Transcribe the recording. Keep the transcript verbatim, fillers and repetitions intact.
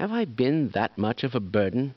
Have I been that much of a burden?